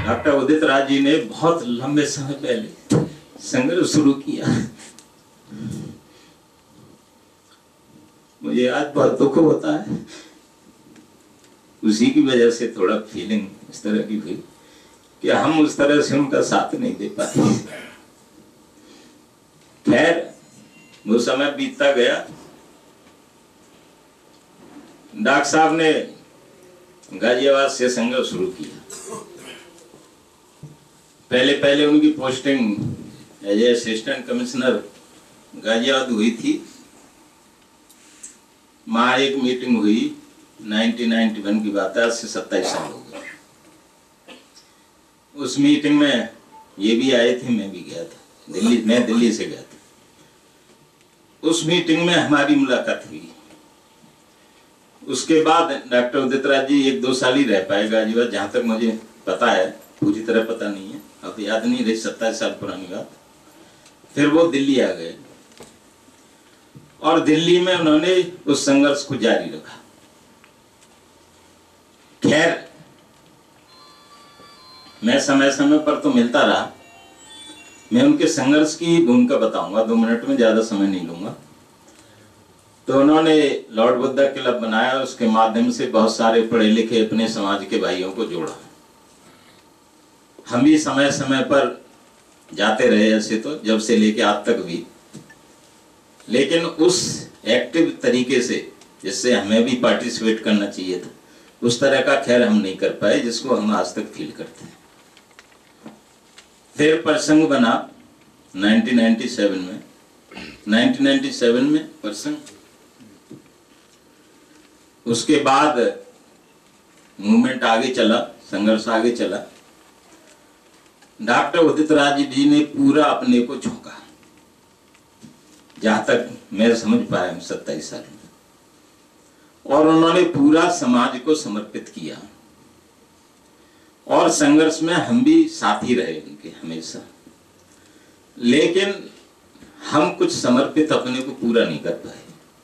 Doctor Udit Raj ji ने बहुत लंबे समय पहले संघर्ष शुरू किया। मुझे आज बहुत दुख होता है, उसी की वजह से थोड़ा फीलिंग इस तरह की हुई कि हम उस तरह से उनका साथ नहीं दे पाए। खैर वो समय बीतता गया। डॉक्टर साहब ने गाजियाबाद से संघर्ष शुरू किया। पहले उनकी posting as a assistant commissioner Ghaziabad हुई थी। वहाँ एक मीटिंग हुई, 1991 की बात है, आज से 27 साल हो गए। उस मीटिंग में ये भी आए थे, मैं भी गया था, मैं दिल्ली से गया था। उस मीटिंग में हमारी मुलाकात हुई। उसके बाद डॉक्टर उदित राज जी 1-2 साल ही रह पाए गाजियाबाद, जहाँ तक मुझे पता है, पूरी तरह पता नहीं है, अब याद नहीं रही, 27 साल पुरानी बात। फिर वो दिल्ली आ गए और दिल्ली में उन्होंने उस संघर्ष को जारी रखा। खैर मैं समय समय पर तो मिलता रहा। मैं उनके संघर्ष की भूमिका बताऊंगा, 2 मिनट में, ज्यादा समय नहीं लूंगा। तो उन्होंने लॉर्ड बुद्धा क्लब बनाया, उसके माध्यम से बहुत सारे पढ़े लिखे अपने समाज के भाइयों को जोड़ा। हम भी समय समय पर जाते रहे, ऐसे तो जब से लेके आज तक भी, लेकिन उस एक्टिव तरीके से जिससे हमें भी पार्टिसिपेट करना चाहिए था, उस तरह का खैर हम नहीं कर पाए जिसको हम आज तक फील करते हैं। फिर प्रसंग बना 1997 में प्रसंग। उसके बाद मूवमेंट आगे चला, संघर्ष आगे चला। डॉक्टर उदित राज जी ने पूरा अपने को झोंका, जहां तक मैं समझ पाया हूं 27 साल में, और उन्होंने पूरा समाज को समर्पित किया। और संघर्ष में हम भी साथी रहे उनके हमेशा। लेकिन हम कुछ समर्पित अपने को पूरा नहीं कर पाए,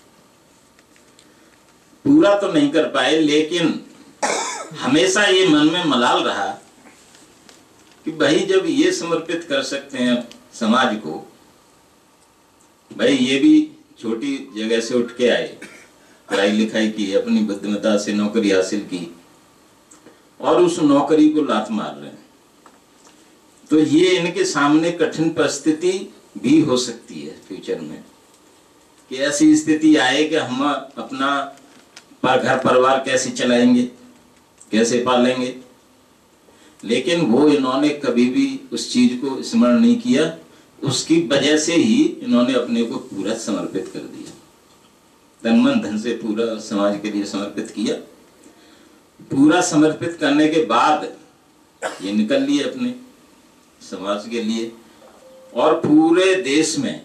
पूरा तो नहीं कर पाए, लेकिन हमेशा ये मन में मलाल रहा कि भाई जब ये समर्पित कर सकते हैं समाज को, भाई ये भी छोटी जगह से उठ के आए, पढ़ाई लिखाई की, अपनी बुद्धिमत्ता से नौकरी हासिल की, और उस नौकरी को लात मार रहे हैं, तो ये इनके सामने कठिन परिस्थिति भी हो सकती है फ्यूचर में, कि ऐसी स्थिति आए कि हम अपना घर परिवार कैसे चलाएंगे, कैसे पालेंगे। लेकिन वो इन्होंने कभी भी उस चीज को स्मरण नहीं किया। उसकी वजह से ही इन्होंने अपने को पूरा समर्पित कर दिया, तन मन धन से पूरा समाज के लिए समर्पित किया। पूरा समर्पित करने के बाद ये निकल लिए अपने समाज के लिए, और पूरे देश में,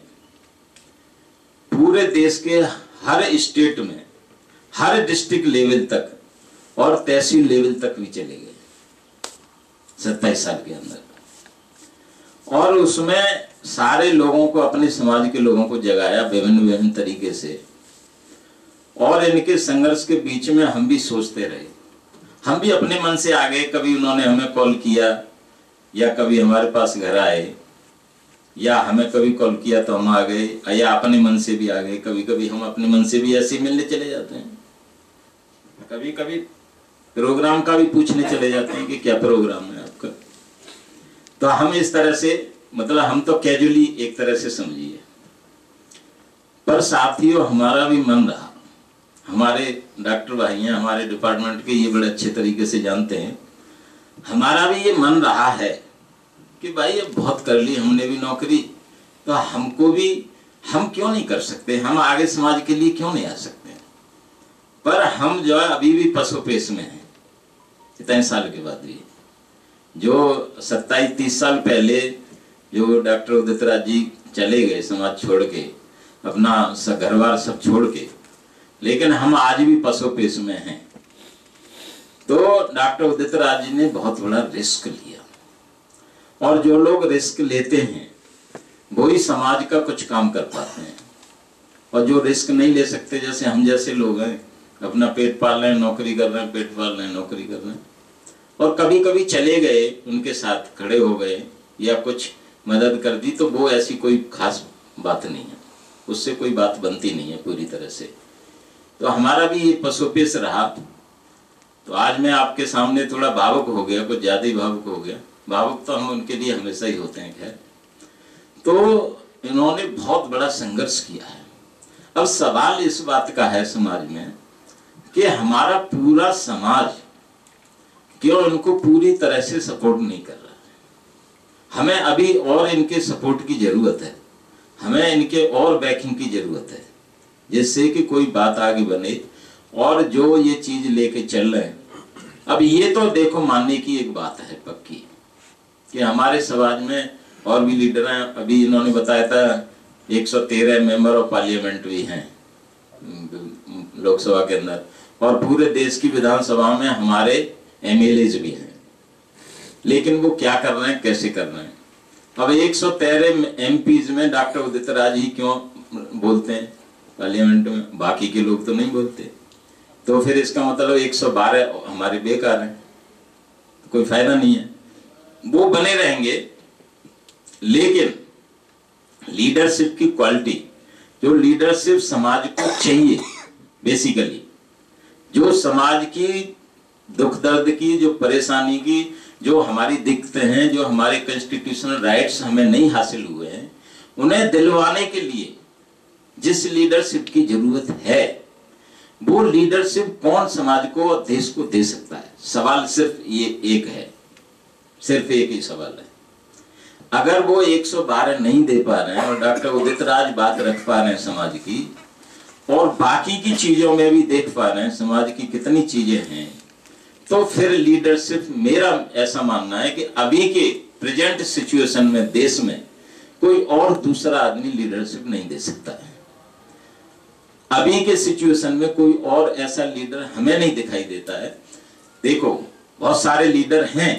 पूरे देश के हर स्टेट में, हर डिस्ट्रिक्ट लेवल तक और तहसील लेवल तक भी चले गए 27 साल के अंदर। और उसमें सारे लोगों को, अपने समाज के लोगों को जगाया विभिन्न तरीके से। और इनके संघर्ष के बीच में हम भी सोचते रहे, हम भी अपने मन से आ गए। कभी उन्होंने हमें कॉल किया, या कभी हमारे पास घर आए, या हमें कभी कॉल किया तो हम आ गए, या अपने मन से भी आ गए। कभी कभी हम अपने मन से भी ऐसे मिलने चले जाते हैं, कभी कभी प्रोग्राम का भी पूछने चले जाते हैं कि क्या प्रोग्राम है आपका। तो हम इस तरह से, मतलब हम तो कैजुअली एक तरह से समझिए, पर साथियों हमारा भी मन रहा। हमारे डॉक्टर भाई हैं, हमारे डिपार्टमेंट के, ये बड़े अच्छे तरीके से जानते हैं, हमारा भी ये मन रहा है कि भाई अब बहुत कर ली हमने भी नौकरी, तो हमको भी, हम क्यों नहीं कर सकते, हम आगे समाज के लिए क्यों नहीं आ सकते। पर हम जो है अभी भी पसोपेश में हैं इतने साल के बाद भी। जो 27-30 साल पहले जो डॉक्टर उदित राज जी चले गए समाज छोड़ के, अपना घर बार सब छोड़ के, लेकिन हम आज भी पसोपेश में हैं। तो डॉक्टर उदित राज जी ने बहुत बड़ा रिस्क लिया, और जो लोग रिस्क लेते हैं वो ही समाज का कुछ काम कर पाते हैं। और जो रिस्क नहीं ले सकते, जैसे हम जैसे लोग हैं, अपना पेट पाल रहे हैं, नौकरी कर रहे हैं, पेट पाल रहे हैं, नौकरी कर रहे हैं, और कभी कभी चले गए, उनके साथ खड़े हो गए या कुछ मदद कर दी, तो वो ऐसी कोई खास बात नहीं है, उससे कोई बात बनती नहीं है पूरी तरह से। तो हमारा भी ये पसोपेश रहा। तो आज मैं आपके सामने थोड़ा भावुक हो गया, कुछ ज्यादा ही भावुक हो गया। भावुक तो हम उनके लिए हमेशा ही होते हैं। खैर, तो इन्होंने बहुत बड़ा संघर्ष किया है। अब सवाल इस बात का है समाज में कि हमारा पूरा समाज क्यों इनको पूरी तरह से सपोर्ट नहीं कर रहा है। हमें अभी और इनके सपोर्ट की जरूरत है, हमें इनके और बैकिंग की जरूरत है, जिससे कि कोई बात आगे बने और जो ये चीज लेके चल रहे हैं। अब ये तो देखो मानने की एक बात है पक्की कि हमारे समाज में और भी लीडर हैं। अभी इन्होंने बताया था 113 मेंबर ऑफ पार्लियामेंट भी हैं लोकसभा के अंदर, और पूरे देश की विधानसभा में हमारे एमएलएज भी हैं। लेकिन वो क्या कर रहे हैं, कैसे कर रहे हैं? अब 113 एमपीज में डॉक्टर उदित राज ही क्यों बोलते हैं पार्लियामेंट में, बाकी के लोग तो नहीं बोलते? तो फिर इसका मतलब 112 हमारे बेकार हैं, कोई फायदा नहीं है। वो बने रहेंगे, लेकिन लीडरशिप की क्वालिटी, जो लीडरशिप समाज को चाहिए बेसिकली, जो समाज की दुख दर्द की, जो परेशानी की, जो हमारी दिक्कतें हैं, जो हमारे कॉन्स्टिट्यूशनल राइट्स हमें नहीं हासिल हुए हैं, उन्हें दिलवाने के लिए जिस लीडरशिप की जरूरत है, वो लीडरशिप कौन समाज को और देश को दे सकता है? सवाल सिर्फ ये एक है, सिर्फ एक ही सवाल है। अगर वो 112 नहीं दे पा रहे हैं और डॉक्टर उदित राज बात रख पा रहे हैं समाज की, और बाकी की चीजों में भी देख पा रहे हैं समाज की कितनी चीजें हैं, तो फिर लीडरशिप, मेरा ऐसा मानना है कि अभी के प्रेजेंट सिचुएशन में देश में कोई और दूसरा आदमी लीडरशिप नहीं दे सकता है। अभी के सिचुएशन में कोई और ऐसा लीडर हमें नहीं दिखाई देता है। देखो, बहुत सारे लीडर हैं,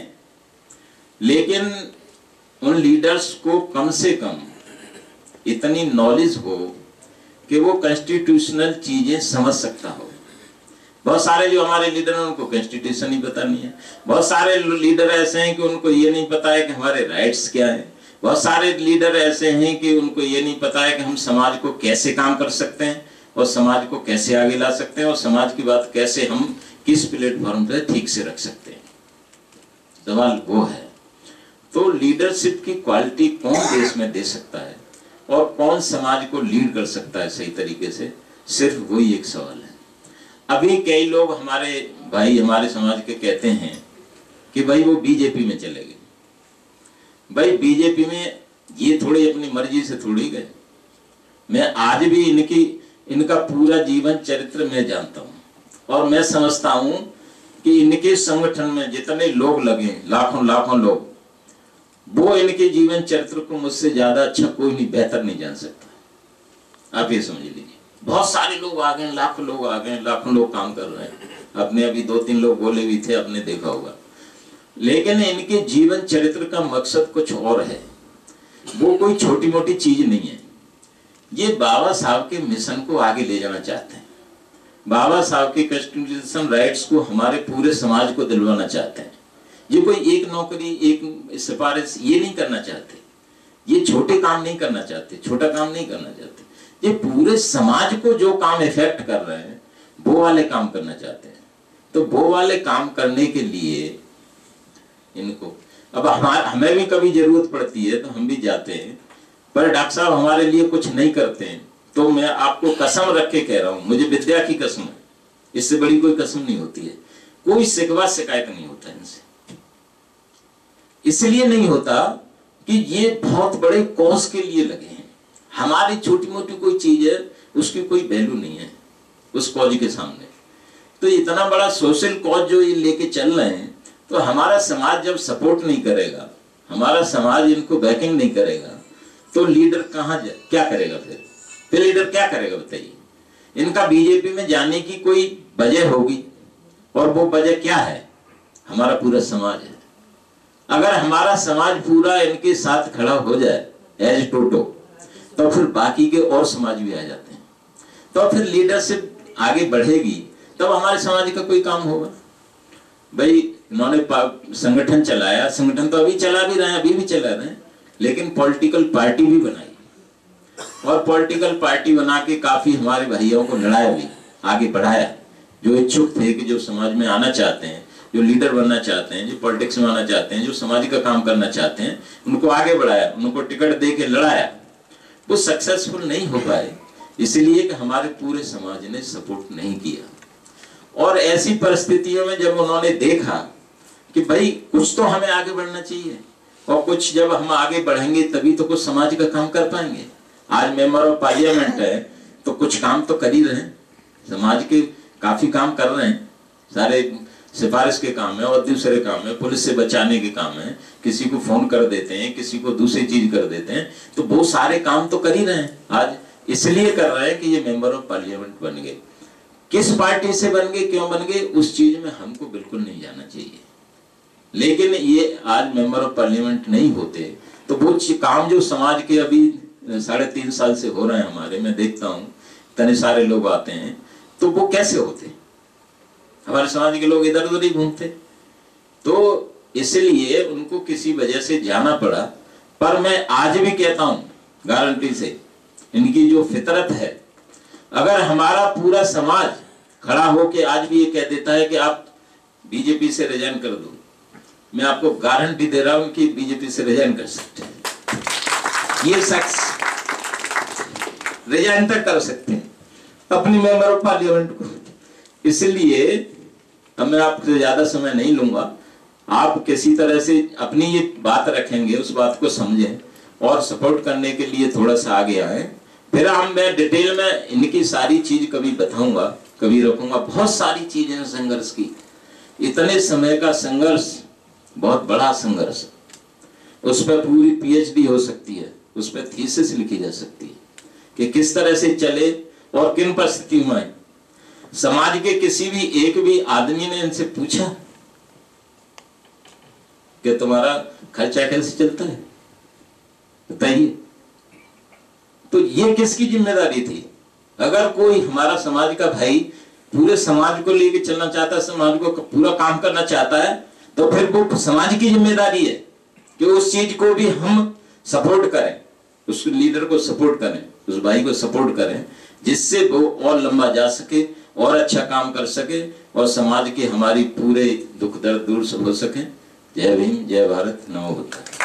लेकिन उन लीडर्स को कम से कम इतनी नॉलेज हो कि वो कॉन्स्टिट्यूशनल चीजें समझ सकता हो। बहुत सारे जो हमारे लीडर हैं उनको कॉन्स्टिट्यूशन ही पता नहीं है। बहुत सारे लीडर ऐसे हैं कि उनको ये नहीं पता है कि हमारे राइट्स क्या है। बहुत सारे लीडर ऐसे हैं कि उनको ये नहीं पता है कि हम समाज को कैसे काम कर सकते हैं और समाज को कैसे आगे ला सकते हैं और समाज की बात कैसे हम किस प्लेटफॉर्म पे ठीक से रख सकते हैं। सवाल वो है। तो लीडरशिप की क्वालिटी कौन देश में दे सकता है और कौन समाज को लीड कर सकता है सही तरीके से, सिर्फ वही एक सवाल है। अभी कई लोग हमारे भाई, हमारे समाज के कहते हैं कि भाई वो बीजेपी में चले गए। भाई बीजेपी में ये थोड़ी अपनी मर्जी से थोड़ी गए। मैं आज भी इनका पूरा जीवन चरित्र मैं जानता हूं और मैं समझता हूं कि इनके संगठन में जितने लोग लगे, लाखों लाखों लोग, वो इनके जीवन चरित्र को मुझसे ज्यादा अच्छा कोई नहीं, बेहतर नहीं जान सकता। आप ये समझ लीजिए, बहुत सारे लोग आ गए, लाखों लोग आ गए, लाखों लोग काम कर रहे हैं। अपने अभी 2-3 लोग बोले भी थे, आपने देखा होगा। लेकिन इनके जीवन चरित्र का मकसद कुछ और है। वो कोई छोटी मोटी चीज नहीं है। ये बाबा साहब के मिशन को आगे ले जाना चाहते हैं। बाबा साहब के कॉन्स्टिट्यूशन राइट्स को हमारे पूरे समाज को दिलवाना चाहते हैं। ये कोई एक नौकरी, एक सिफारिश ये नहीं करना चाहते। ये छोटे काम नहीं करना चाहते, छोटा काम नहीं करना चाहते। ये पूरे समाज को जो काम इफेक्ट कर रहे हैं वो वाले काम करना चाहते हैं। तो वो वाले काम करने के लिए इनको, अब हमें भी कभी जरूरत पड़ती है तो हम भी जाते हैं, पर डॉक्टर साहब हमारे लिए कुछ नहीं करते हैं। तो मैं आपको कसम रख के कह रहा हूं, मुझे विद्या की कसम है, इससे बड़ी कोई कसम नहीं होती है। कोई शिकवा शिकायत नहीं होता इनसे। इसलिए नहीं होता कि ये बहुत बड़े कॉज के लिए लगे हैं। हमारी छोटी मोटी कोई चीज है, उसकी कोई वैल्यू नहीं है उस कॉज के सामने। तो इतना बड़ा सोशल कॉज जो ये लेके चल रहे हैं, तो हमारा समाज जब सपोर्ट नहीं करेगा, हमारा समाज इनको बैकिंग नहीं करेगा, तो लीडर क्या करेगा? फिर लीडर क्या करेगा बताइए? इनका बीजेपी में जाने की कोई वजह होगी, और वो वजह क्या है? हमारा पूरा समाज है। अगर हमारा समाज पूरा इनके साथ खड़ा हो जाए एज टोटो, तो फिर बाकी के और समाज भी आ जाते हैं। तो फिर लीडरशिप आगे बढ़ेगी, तब हमारे समाज का कोई काम होगा। भाई इन्होंने संगठन चलाया, संगठन तो अभी चला भी रहे हैं, अभी भी चला रहे हैं, लेकिन पॉलिटिकल पार्टी भी बनाई और पॉलिटिकल पार्टी बना के काफी हमारे भाइयों को लड़ाया भी, आगे बढ़ाया। जो इच्छुक थे कि जो समाज में आना चाहते हैं, जो लीडर बनना चाहते हैं, जो पॉलिटिक्स में आना चाहते हैं, जो समाज का काम करना चाहते हैं, उनको आगे बढ़ाया, उनको टिकट दे के लड़ाया। वो सक्सेसफुल नहीं हो पाए इसलिए कि हमारे पूरे समाज ने सपोर्ट नहीं किया। और ऐसी परिस्थितियों में जब उन्होंने देखा कि भाई कुछ तो हमें आगे बढ़ना चाहिए और कुछ जब हम आगे बढ़ेंगे तभी तो कुछ समाज का काम कर पाएंगे। आज मेंबर ऑफ पार्लियामेंट है तो कुछ काम तो कर ही रहे हैं, समाज के काफी काम कर रहे हैं, सारे सिफारिश के काम है और दूसरे काम है, पुलिस से बचाने के काम है, किसी को फोन कर देते हैं, किसी को दूसरी चीज कर देते हैं, तो बहुत सारे काम तो कर ही रहे हैं। आज इसलिए कर रहे हैं कि ये मेंबर ऑफ पार्लियामेंट बन गए। किस पार्टी से बन गए, क्यों बन गए, उस चीज में हमको बिल्कुल नहीं जाना चाहिए। लेकिन ये आज मेंबर ऑफ पार्लियामेंट नहीं होते तो वो काम जो समाज के अभी 3.5 साल से हो रहे हैं हमारे, मैं देखता हूँ इतने सारे लोग आते हैं, तो वो कैसे होते? हमारे समाज के लोग इधर उधर ही घूमते। तो इसलिए उनको किसी वजह से जाना पड़ा। पर मैं आज भी कहता हूं गारंटी से, इनकी जो फितरत है, अगर हमारा पूरा समाज खड़ा होके आज भी ये कह देता है कि आप बीजेपी से रिजाइन कर दो, मैं आपको गारंटी दे रहा हूं कि बीजेपी से रिजाइन कर सकते हैं। ये शख्स रिजाइन तक कर सकते हैं अपनी मेंबर ऑफ पार्लियामेंट को। इसलिए अब मैं आपसे ज्यादा समय नहीं लूंगा, आप किसी तरह से अपनी ये बात रखेंगे, उस बात को समझें और सपोर्ट करने के लिए थोड़ा सा आगे आए। फिर मैं डिटेल में इनकी सारी चीज कभी बताऊंगा, कभी रखूंगा। बहुत सारी चीजें हैं संघर्ष की, इतने समय का संघर्ष, बहुत बड़ा संघर्ष, उस पर पूरी पीएचडी हो सकती है, उस पर थीसिस लिखी जा सकती है कि किस तरह से चले और किन परिस्थितियों में। समाज के किसी भी एक भी आदमी ने इनसे पूछा कि तुम्हारा खर्चा कैसे चलता है, बताइए। तो ये किसकी जिम्मेदारी थी? अगर कोई हमारा समाज का भाई पूरे समाज को लेके चलना चाहता है, समाज को पूरा काम करना चाहता है, तो फिर वो समाज की जिम्मेदारी है कि उस चीज को भी हम सपोर्ट करें, उस लीडर को सपोर्ट करें, उस भाई को सपोर्ट करें, जिससे वो और लंबा जा सके और अच्छा काम कर सके और समाज के हमारी पूरे दुख दर्द दूर हो सके। जय भीम, जय भारत, नमो बुद्धाय।